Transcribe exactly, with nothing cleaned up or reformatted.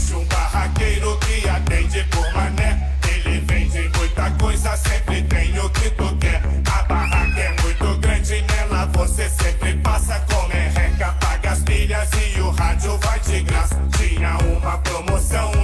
existe um barraqueiro que atende por mané. Ele vende muita coisa, sempre tem o que tu quer. A barraca é muito grande, nela você sempre passa com merreca. Paga as milhas e o rádio vai de graça. Tinha uma promoção